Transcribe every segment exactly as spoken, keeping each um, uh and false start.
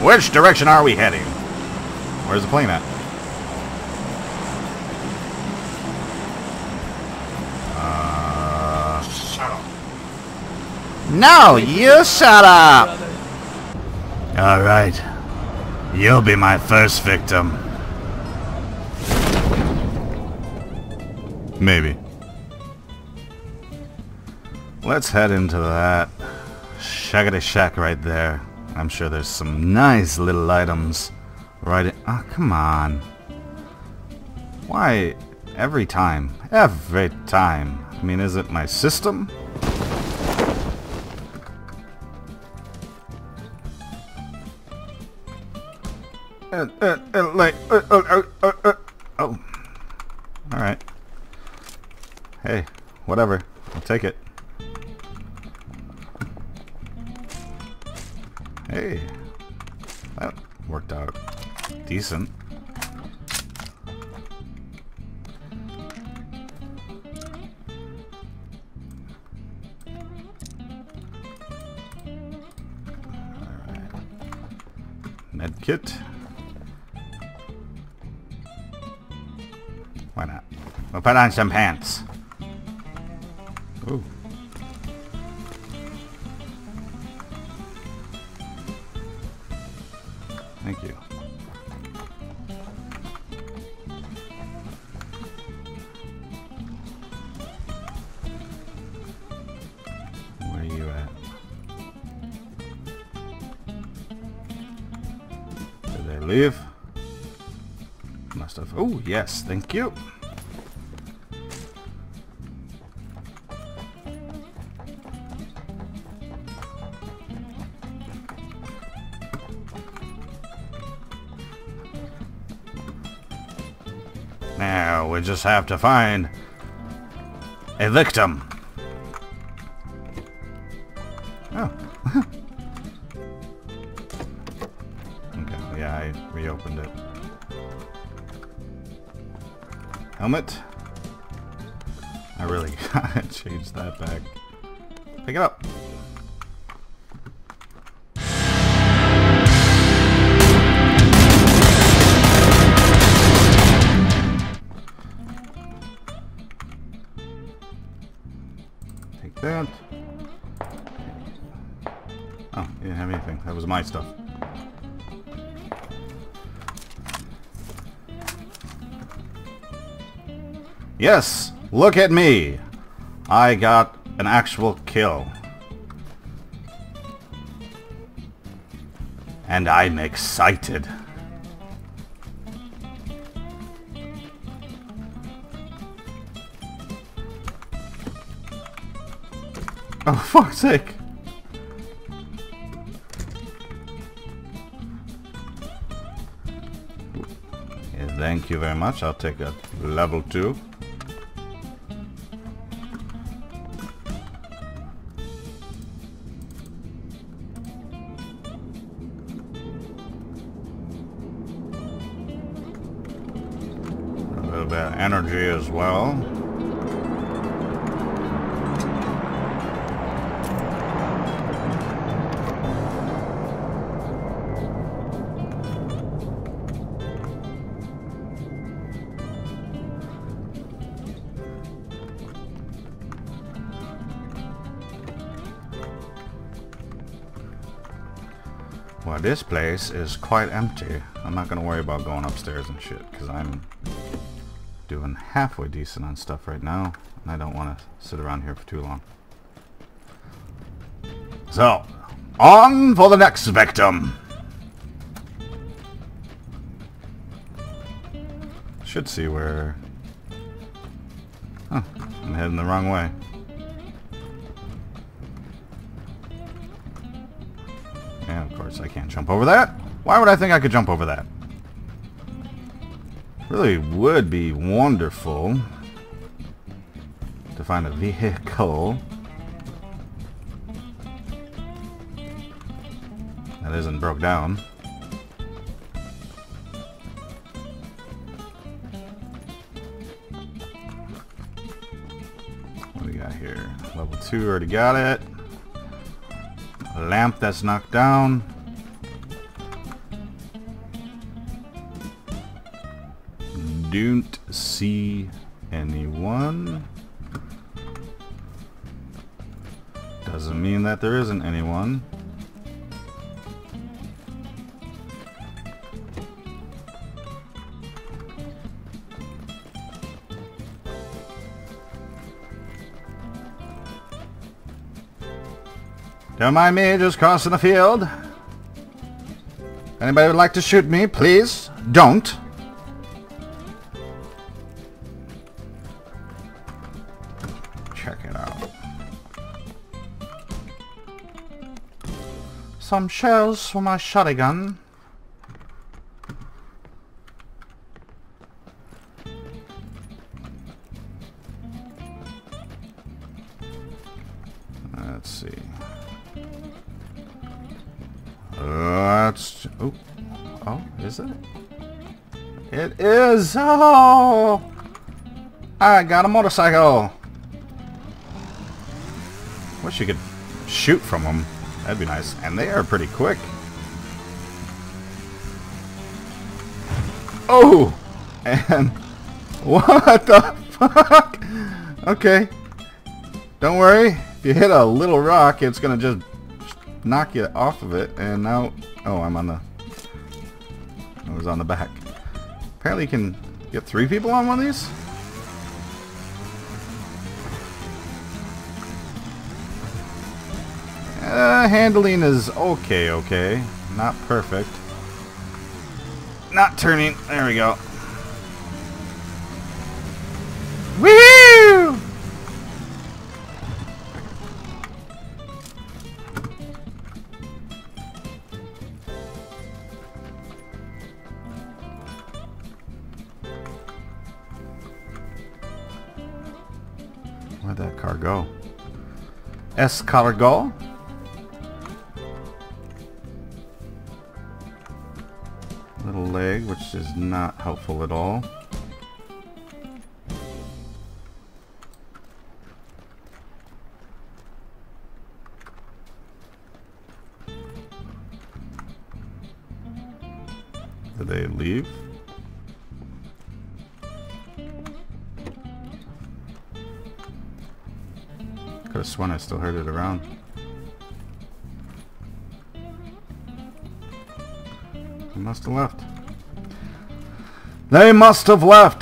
Which direction are we heading? Where's the plane at? Uh, shut up. No, you shut up! Alright. You'll be my first victim. Maybe. Let's head into that shaggedy shack right there. I'm sure there's some nice little items right in. Oh, come on. Why every time? Every time. I mean, is it my system? Uh, uh, uh, like, uh, uh, uh, uh, uh. Oh. Alright. Hey, whatever. I'll take it. Hey. That worked out decent. Alright. Medkit. Why not? We'll put on some pants. Ooh. Thank you. Where are you at? Did they leave? Must have. Oh, yes, thank you. Now we just have to find a victim. Oh. Okay, yeah, I reopened it. Helmet. I really gotta change that back. Pick it up. That. Oh, you didn't have anything. That was my stuff. Yes! Look at me! I got an actual kill. And I'm excited. Oh, fuck's sake. Yeah, thank you very much. I'll take a level two. A little bit of energy as well. Well, this place is quite empty. I'm not gonna worry about going upstairs and shit, because I'm doing halfway decent on stuff right now, and I don't want to sit around here for too long. So, on for the next victim! Should see where... Huh, I'm heading the wrong way. And of course I can't jump over that. Why would I think I could jump over that? Really would be wonderful to find a vehicle that isn't broke down. What do we got here? Level two, already got it. A lamp that's knocked down. Don't see anyone. Doesn't mean that there isn't anyone. Don't mind me, just crossing the field. Anybody would like to shoot me, please? Don't. Check it out. Some shells for my shotgun. Let's see. Let's. Oh, oh, is it? It is. Oh, I got a motorcycle. Wish you could shoot from them. That'd be nice. And they are pretty quick. Oh, and what the fuck? Okay. Don't worry. If you hit a little rock, it's gonna just knock you off of it. And now, oh, I'm on the. I was on the back. Apparently, you can get three people on one of these. Uh, handling is okay, okay. Not perfect. Not turning. There we go. Woo! Where'd that car go? Escargot? Little leg, which is not helpful at all. Did they leave? Could have sworn I still heard it around. They must have left. They must have left.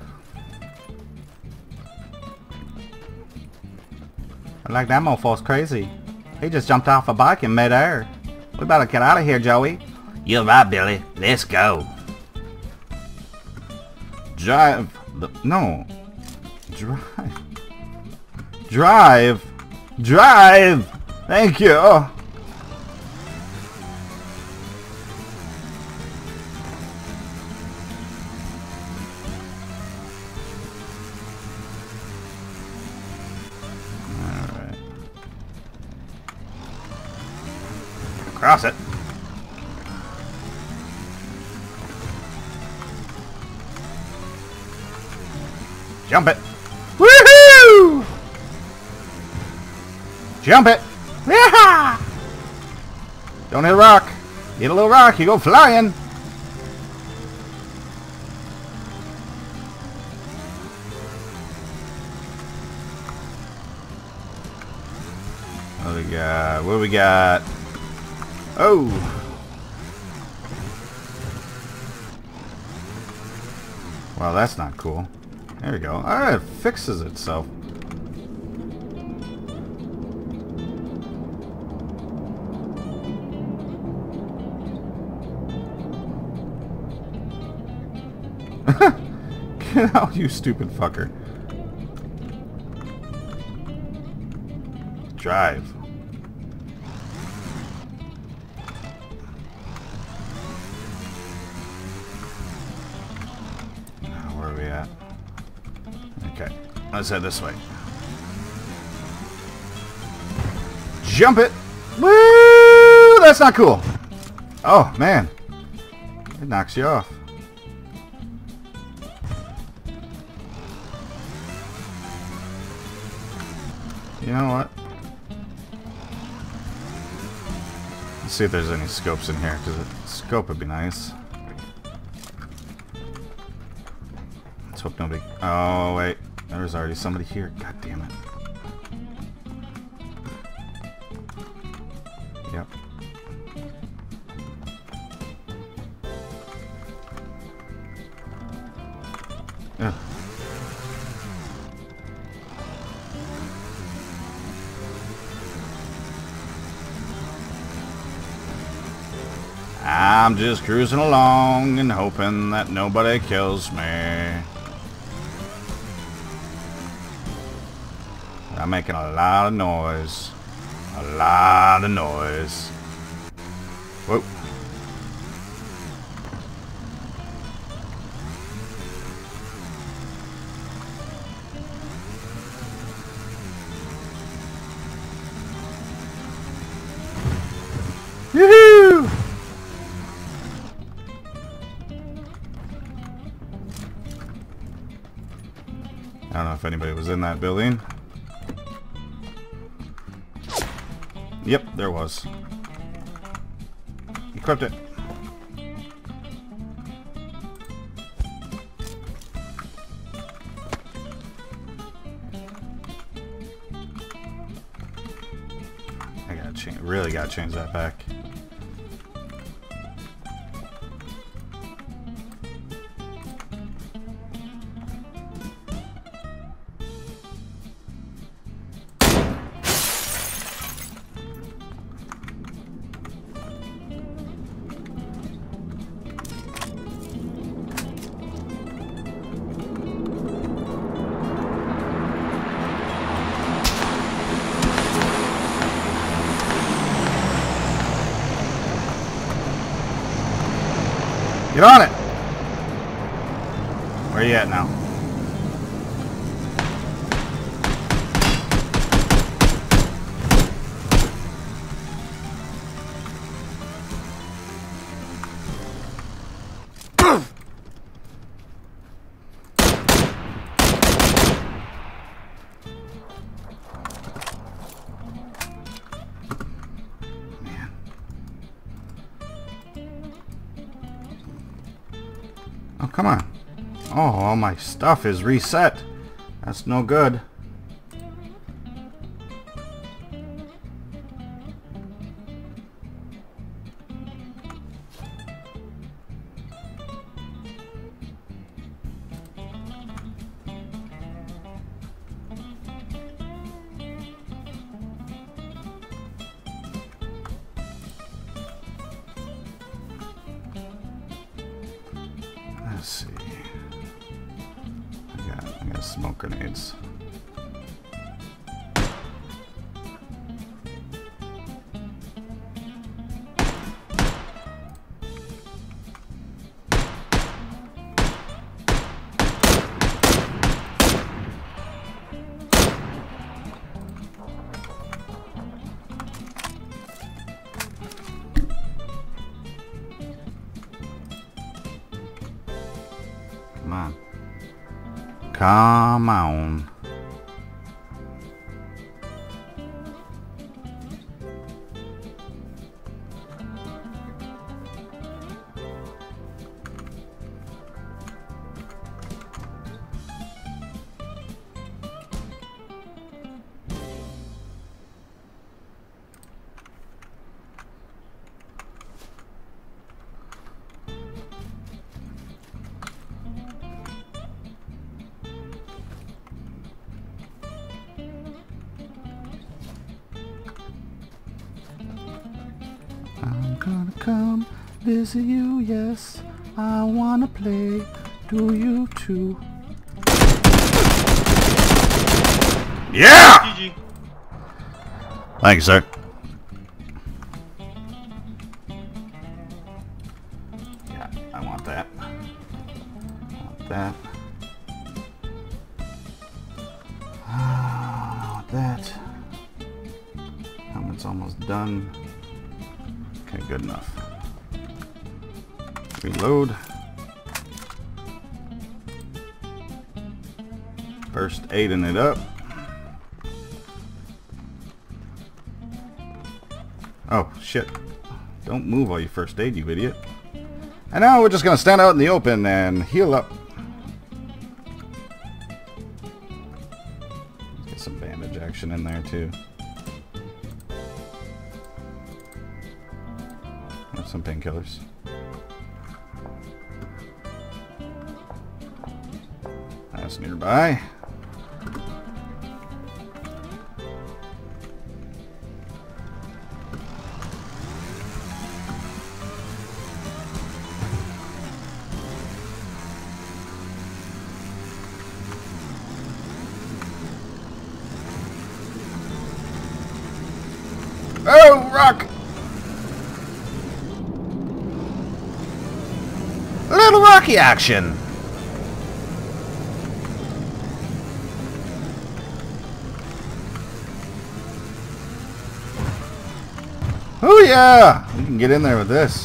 Like that mofo's crazy. He just jumped off a bike in midair. We better get out of here, Joey. You're right, Billy. Let's go. Drive. The, no. Drive. Drive. Drive. Thank you. Cross it. Jump it. Woohoo! Jump it. Yeah! Don't hit a rock. Hit a little rock, you go flying. What do we got? What do we got? Oh! Wow, that's not cool. There we go. Alright, it fixes itself. Get out, you stupid fucker. Drive. Okay, let's head this way. Jump it! Woo! That's not cool. Oh, man. It knocks you off. You know what? Let's see if there's any scopes in here, because a scope would be nice. let's hope nobody... Oh, wait. There's already somebody here. God damn it. Yep. Ugh. I'm just cruising along and hoping that nobody kills me. I'm making a lot of noise. A lot of noise. Whoa. Yoo-hoo! I don't know if anybody was in that building. Yep, there was. Equipped it. I gotta change. Really gotta change that back. Get on it! Where are you at now? Oh, come on. Oh, all my stuff is reset. That's no good. Let's see. I got, I got smoke grenades. Come on. Come on. I'm gonna come visit you, yes. I wanna play. Do you too? Yeah! G G. Thank you, sir. Yeah, I want that. I want that. I want that. Helmet's almost done. Okay, good enough. Reload. First aiding it up. Oh, shit. Don't move while you first aid, you idiot. And now we're just going to stand out in the open and heal up. poison in there too. That's some painkillers. That's nearby. Oh, rock! A little rocky action. Oh yeah! We can get in there with this.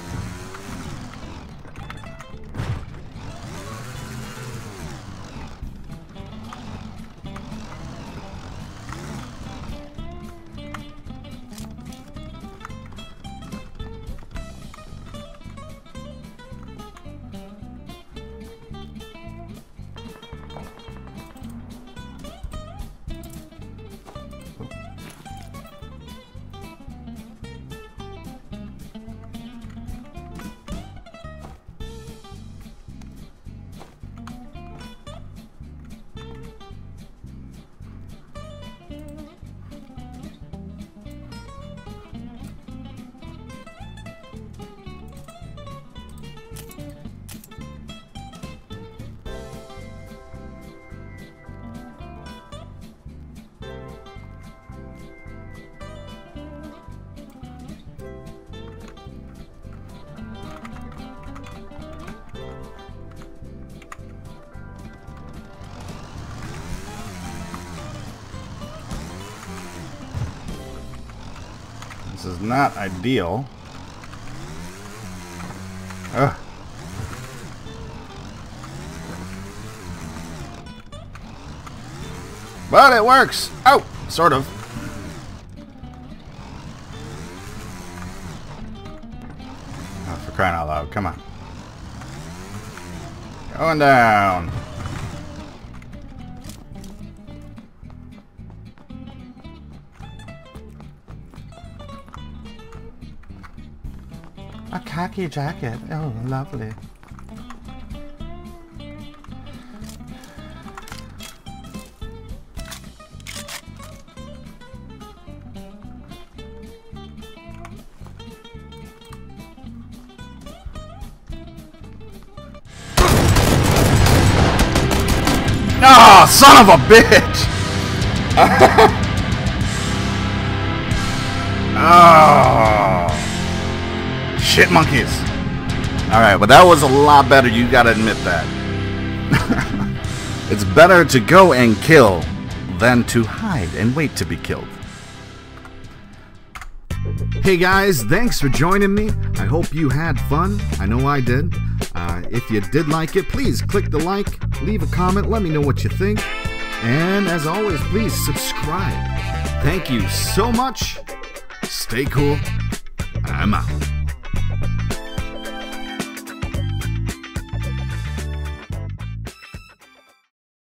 This is not ideal. Ugh. But it works! Oh! Sort of. Oh, for crying out loud, come on. Going down. A khaki jacket. Oh, lovely. Oh, son of a bitch! Oh. Shit monkeys. Alright, but that was a lot better, you gotta admit that. It's better to go and kill than to hide and wait to be killed. Hey guys, thanks for joining me. I hope you had fun. I know I did. Uh, if you did like it, please click the like, leave a comment, let me know what you think. And as always, please subscribe. Thank you so much. Stay cool. I'm out.